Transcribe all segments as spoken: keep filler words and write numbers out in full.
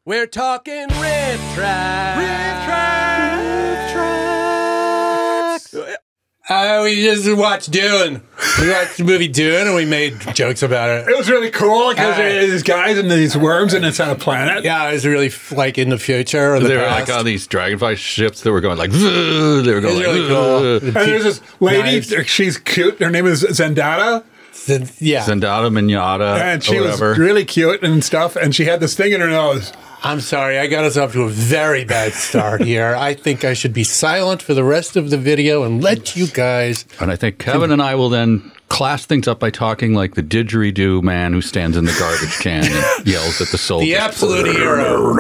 We're talking riff tracks. Riff tracks. Riff tracks. Uh, we just watched Dune. We watched the movie Dune, and we made jokes about it. It was really cool because Uh, there's these guys and these worms, and it's on a planet. Yeah, it was really like in the future or the They were past. like all these dragonfly ships that were going like, "Vuh," they were going It was like, really cool. "Vuh." And there's this lady, Nice. she's cute. Her name is Zendata, Yeah, Zendata Mignata and she or was whatever. really cute and stuff. And she had this thing in her nose. I'm sorry. I got us off to a very bad start here. I think I should be silent for the rest of the video and let you guys. And I think Kevin and I will then class things up by talking like the didgeridoo man who stands in the garbage can and yells at the soldiers. The absolute hero.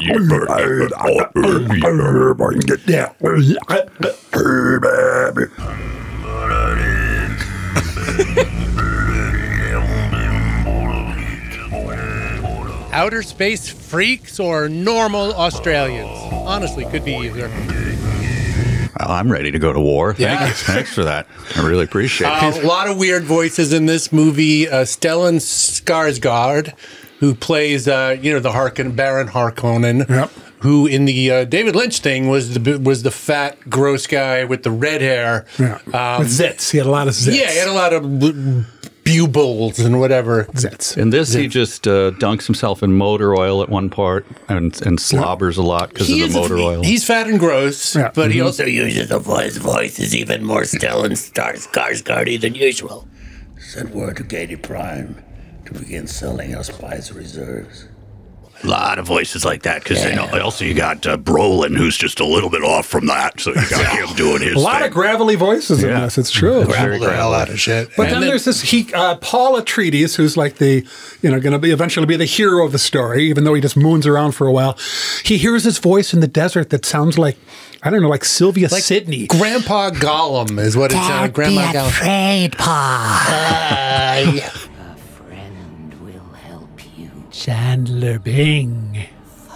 Outer space freaks or normal Australians? Honestly, could be either. Well, I'm ready to go to war. Thank Yeah. you. Thanks for that. I really appreciate Uh, it. a lot of weird voices in this movie. Uh, Stellan Skarsgård, who plays, uh, you know, the Harkon, Baron Harkonnen, Yep. who in the uh, David Lynch thing was the was the fat, gross guy with the red hair. Yeah. Um, With zits. He had a lot of zits. yeah, he had a lot of b- bubles and whatever. zits. In this, he just uh, dunks himself in motor oil at one part and, and slobbers a lot because of He the is a- motor oil. He's fat and gross, Yeah. but he Mhm. also uses a voice. Voice is even more Stellan Skarsgård than usual. Send word to Katie Prime to begin selling our spice reserves. A lot of voices like that, because you know, also you got uh, Brolin, who's just a little bit off from that, so you got him doing his A lot thing. of gravelly voices in Yeah. this. It's true. gravel the hell out of shit. But And then, there's this he uh, Paul Atreides, who's like the you know going to be eventually be the hero of the story, even though he just moons around for a while. He hears his voice in the desert that sounds like I don't know, like Sylvia like Sidney. Grandpa Gollum is what it sounded. Grandma Gollum. afraid, Pa. Hi. A friend will help you. Chandler Bing.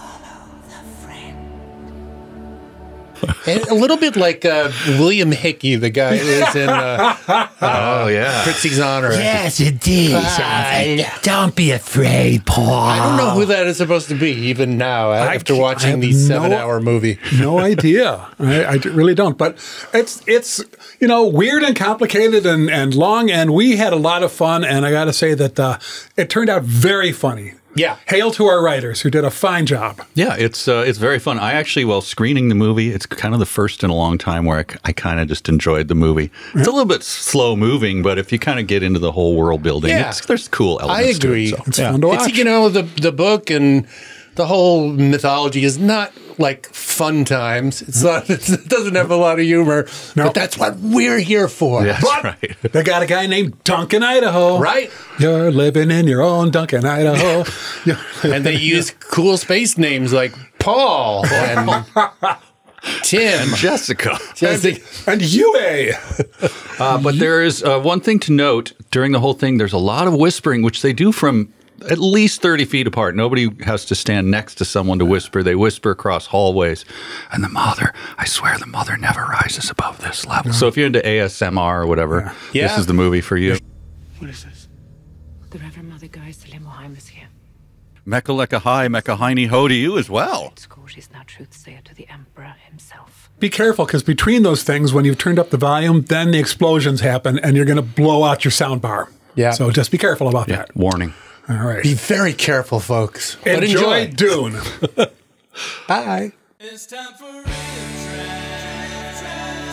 And a little bit like uh, William Hickey, the guy who is in uh, oh, yeah. Pritzy's Honor. Yes, it is. Hi. Don't be afraid, Pa. I don't know who that is supposed to be, even now, after I watching have the no- seven-hour movie. No idea. I, I really don't. But it's it's you know weird and complicated and, and long, and we had a lot of fun. And I got to say that uh, it turned out very funny. Yeah. Hail to our writers who did a fine job. Yeah, it's uh, it's very fun. I actually, while screening the movie, it's kind of the first in a long time where I, I kind of just enjoyed the movie. It's a little bit slow moving, but if you kind of get into the whole world building, Yeah. it's, there's cool I elements agree. to it. So. It's fun to watch. It's, you know, the, the book and the whole mythology is not like fun times. It's not. It's, it doesn't have a lot of humor, No. but that's what we're here for. Yeah, But that's right. they got a guy named Duncan, Idaho. Right? You're living in your own Duncan, Idaho. Yeah. And they use cool space names like Paul and Tim. Jessica. Jessica. And Yue. Uh, but there is uh, one thing to note during the whole thing. There's a lot of whispering, which they do from at least thirty feet apart. Nobody has to stand next to someone to whisper. They whisper across hallways. And the mother, I swear the mother never rises above this level. So if you're into A S M R or whatever, Yeah. this is the movie for you. What is this? The Reverend Mother Geist Lemoheim is here. Mecca lecca hi, Mecca heiny ho to you as well. Scourge is now truthsayer to the Emperor himself. Be careful, because between those things, when you've turned up the volume, then the explosions happen, and you're going to blow out your sound bar. Yeah. So just be careful about Yeah, that. warning. All right. Be very careful, folks. But enjoy, enjoy. Dune. Bye. It's time for Riff Tracks.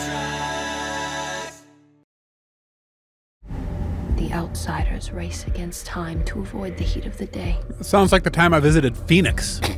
The outsiders race against time to avoid the heat of the day. Sounds like the time I visited Phoenix.